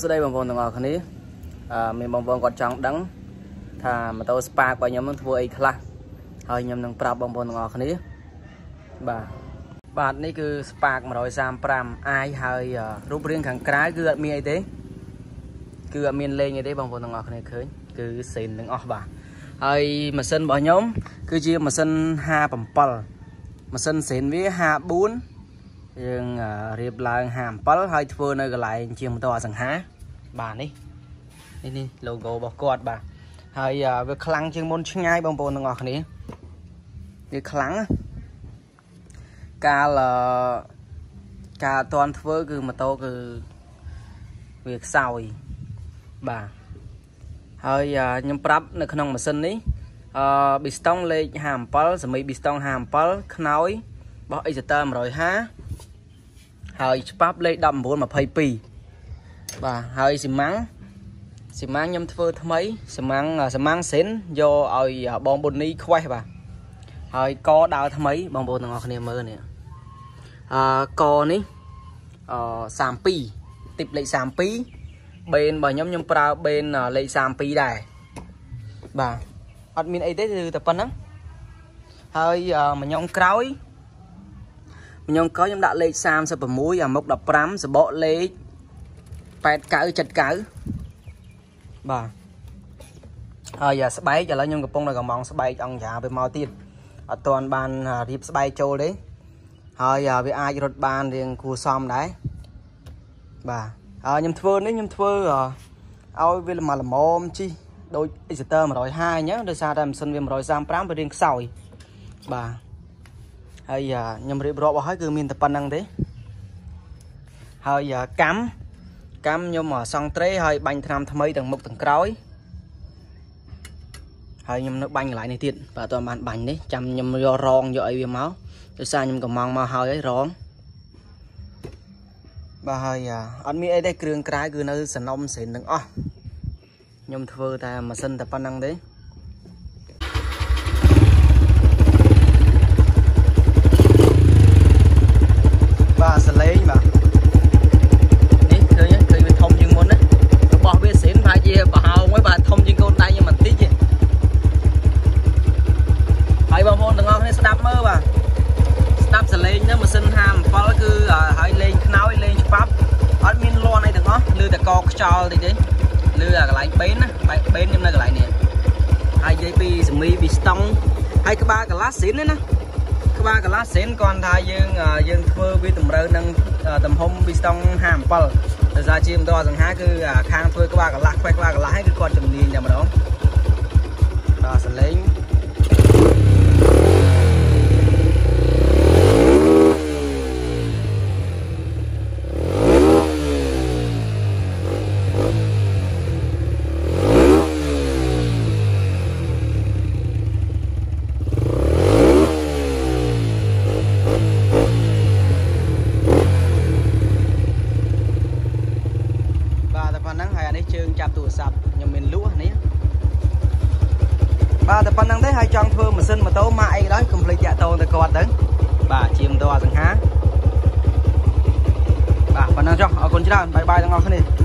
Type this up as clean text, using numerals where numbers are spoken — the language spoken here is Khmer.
đây bằng vòng tầng ngọc này mình bằng vòng quạt trắng đắng thà mà tôi spa qua nhóm nó thua ấy khá hơi nhầm nâng prap bằng vòng tầng ngọc này bạn này cứ spa mà rồi sam pram ai hơi rút riêng thằng cái cứ mi ấy thế cứ miền lên như thế bằng vòng tầng ngọc này khơi cứ xin đừng off bà hơi mà sân bỏ nhóm cứ chia mà sân ha bầm pal mà sân xin với ha bún nhưng riệp là hàm pal hơi thưa nơi lại chiều một tòa rằng há bà đi đi logo bọc quạt bà hơi việc khăn chuyên môn ngay bằng vòng tầng ngọc này việc khăn ca toàn thưa cứ mà tô cứ việc sau bà hơi nhâm prapនៅក្នុងម៉ាស៊ីននេះប៊ីស្តុងលេខ57សមីប៊ីស្តុង57ខ្នើយបោះអ៊ីសតើ150ហើយច្បាប់លេខ1922បាទហើយស៊ីម៉ាំងខ្ញុំធ្វើថ្មីស៊ីម៉ាំងសិនយកឲ្យបងប៊ុននីខ្វេះបាទហើយកដើរថ្មីបងប្អូនទាំងអស់គ្នាមើលនេះកនេះ32ទីបលេខ32បេនរបស់ខ្ញុំប្រើបេនលេខ32ដែរបាទអត់មានអីទេគឺតែប៉ុណ្ណឹងហើយមួយញ៉ុងក្រោយខ្ញុំដាក់លេខ36អាមុខ15សបកលេខ8979បាទហើយស្បែកឥឡូវខ្ញុំកំពុងនៅកំងស្បែកអង្គចាវាមកទៀតអត់ទាន់បានរៀបស្បែកចូលទេហើយវាអាចរត់បានរៀងគួរសមដែរបាទខ្ញុំធ្វើនេះឲ្យវាល្មមជីដូចអ៊ីសតើ120អញ្ចឹងដោយសារតែម៉ាស៊ីនវា135វារៀងខ្សោយបាទហើយខ្ញុំរៀបរាប់អស់ហើយគឺមានតែប៉ុណ្្នឹងទេហើយកម្មខ្ញុំសង់ត្រេហើយបាញ់ថ្នាំថ្មីទាំងមុខទាំងក្រោយហើយខ្ញុំនៅបាញ់កន្លែងនេះទៀតបាទអត់បានបាញ់នេះចាំខ្ញុំយករងយកអីវាមកដោយសារខ្ញុំកំងមកហើយរងបាទហើយអត់មានអីទេគ្រឿងក្រៅគឺនៅសនំសិនទាំងអស់ខ្ញុំធ្វើតែម៉ាស៊ីនតែប៉ុណ្្នឹងទេបាទសលេងបាទនេះឃើញវាធំជាងមុនណារបស់វាសិនប្រហែលជាប្រហោងហើយបាទធំជាងកូនដៃខ្ញុំបន្តិចទេហើយបងប្អូនទាំងអស់គ្នាស្ដាប់មើលបាទស្ដាប់សលេងហ្នឹងម៉ាស៊ីន57គឺហើយលេងខ្នើយលេងច្បាប់អត់មានលាន់អីទាំងអស់លើតែកខ្យល់តិចទេលើកន្លែងបេនណាបេនខ្ញុំនៅកន្លែងនេះហើយនិយាយពីសមីពីស្តុងហើយក្បាលកន្លះសិនណាក្បាលកន្លះសិនគាត់ថាយើងធ្វើវាតម្រូវនឹងទំហំពីស្តុង57ដោយសារជាបន្តសង្ហាគឺខាងធ្វើក្បាលកន្លះខ្វេះក្បាលកន្លះគឺគាត់ជំនាញតែម្ដងដល់សលេងជើងចាប់ទូរស័ព្ទខ្ញុំមានលក់នេះបាទតែប៉ុណ្្នឹងទេហើយចង់ធ្វើម៉ាស៊ីនម៉ូតូមកអីក៏ដោយកុំភ្លេចតាក់ទងទៅគាត់ទៅបាទជាម៉ូតូអសង្ហាបាទប៉ុណ្្នឹងចុះអរគុណច្រើនបាយទាំងអស់គ្នា